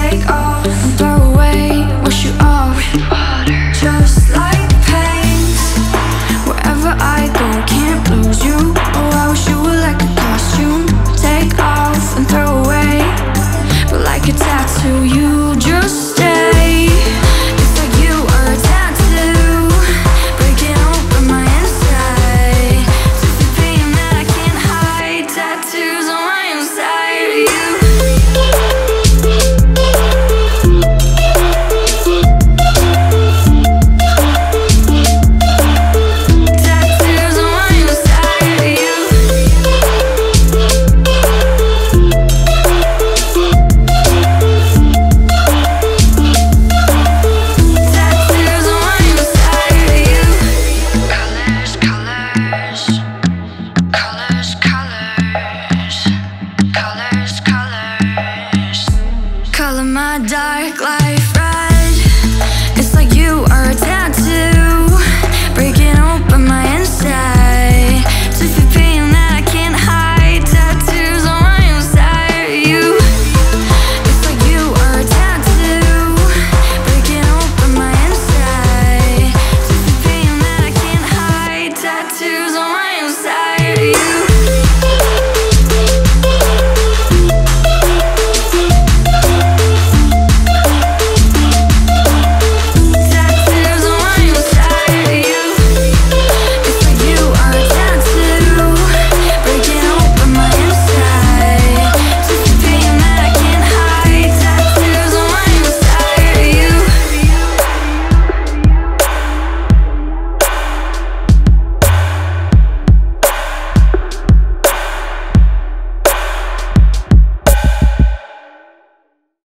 take off and throw away, wash you off with water. Just like paint, wherever I go, can't lose you. Oh, I wish you were like a costume. Take off and throw away, but like a tattoo, you just stay. It's like you are a tattoo, breaking open my inside. Just the pain that I can't hide. Tattoos on my inside of you. Tattoos on my inside of you. Tattoos on my inside of you. Colors, colors, colors, colors, colors, colors. Color my dark life red. It's like you are a